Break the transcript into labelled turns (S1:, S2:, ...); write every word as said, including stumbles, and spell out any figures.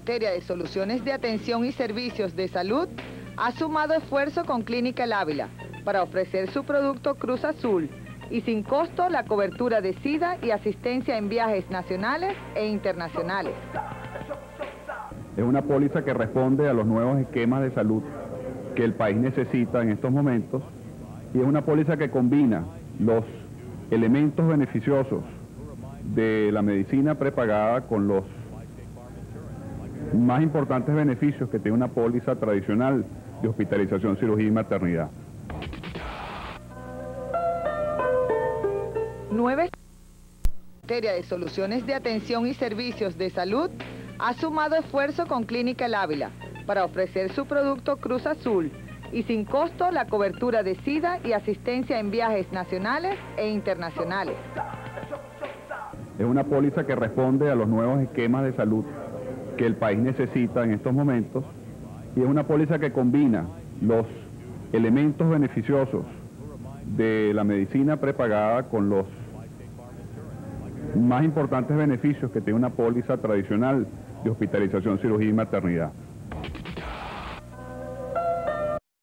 S1: materia de soluciones de atención y servicios de salud, ha sumado esfuerzo con Clínica El Ávila para ofrecer su producto Cruz Azul y sin costo la cobertura de SIDA y asistencia en viajes nacionales e internacionales.
S2: Es una póliza que responde a los nuevos esquemas de salud que el país necesita en estos momentos y es una póliza que combina los elementos beneficiosos de la medicina prepagada con los más importantes beneficios que tiene una póliza tradicional de hospitalización, cirugía y maternidad.
S1: Nueve materia de soluciones de atención y servicios de salud, ha sumado esfuerzo con Clínica El Ávila para ofrecer su producto Cruz Azul y sin costo la cobertura de SIDA y asistencia en viajes nacionales e internacionales.
S2: Es una póliza que responde a los nuevos esquemas de salud que el país necesita en estos momentos y es una póliza que combina los elementos beneficiosos de la medicina prepagada con los más importantes beneficios que tiene una póliza tradicional de hospitalización, cirugía y maternidad.